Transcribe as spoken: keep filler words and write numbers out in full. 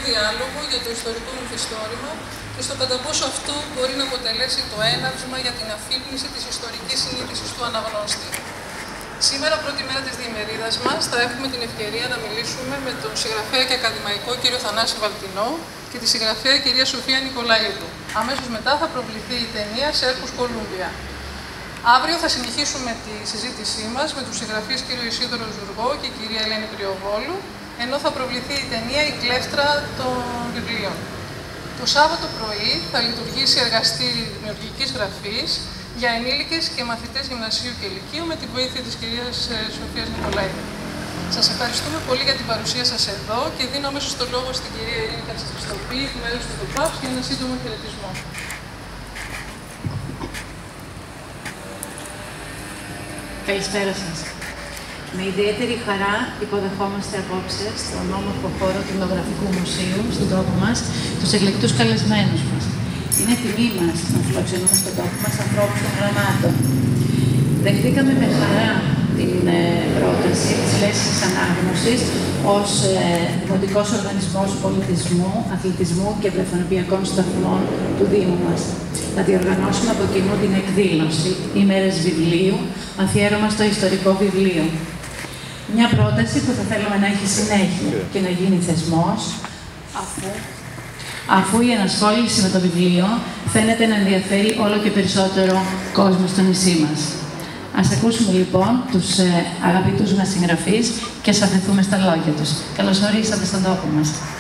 διάλογο για το ιστορικό μυθιστόρημα και στο κατά πόσο αυτό μπορεί να αποτελέσει το έναυσμα για την αφύπνιση της ιστορικής συνείδησης του αναγνώστη. Σήμερα, πρώτη μέρα της διημερίδας μας, θα έχουμε την ευκαιρία να μιλήσουμε με τον συγγραφέα και ακαδημαϊκό κύριο Θανάση Βαλτινό και τη συγγραφέα κυρία Σοφία Νικολαίδου. Αμέσως μετά θα προβληθεί η ταινία Σέρκους Κολούμπια. Αύριο θα συνεχίσουμε τη συζήτησή μας με τους συγγραφείς κύριο Ισίδωρο Ζουργό και κυρία Ελένη Πριοβόλου, ενώ θα προβληθεί η ταινία «Η κλέφτρα των βιβλίων». Το Σάββατο πρωί θα λειτουργήσει εργαστήρι δημιουργικής γραφής για ενήλικες και μαθητές γυμνασίου και λυκείου με τη βοήθεια της κυρίας Σοφίας Νικολαίδου. Σας ευχαριστούμε πολύ για την παρουσία σας εδώ και δίνω αμέσως το λόγο στην κυρία Ειρήνη Κατσιστοπή, εκ μέρους του ΔΟΠΑΠ, για ένα σύντομο χαιρετισμό. Καλησπέρα σας. Με ιδιαίτερη χαρά υποδεχόμαστε απόψε στον όμορφο χώρο του Εθνογραφικού Μουσείου, στον τόπο μας, τους εκλεκτούς καλεσμένους μας. Είναι τιμή μας να φιλοξενούμε στον τόπο μας ανθρώπους των γραμμάτων. Δεχτήκαμε με χαρά την ε, πρόταση της Λέσχης Ανάγνωσης ως ε, Δημοτικός Οργανισμός Πολιτισμού, Αθλητισμού και Βρεφονιπιακών Σταθμών του Δήμου μας. Να διοργανώσουμε από κοινού την εκδήλωση «Ημέρες Βιβλίου», αφιέρωμα στο ιστορικό βιβλίο. Μια πρόταση που θα θέλουμε να έχει συνέχεια και να γίνει θεσμός, αφού, αφού η ενασχόληση με το βιβλίο φαίνεται να ενδιαφέρει όλο και περισσότερο κόσμο στο νησί μας. Ας ακούσουμε λοιπόν τους ε, αγαπητούς μας συγγραφείς και ας αφαιθούμε στα λόγια τους. Καλώς ορίσατε στον τόπο μας.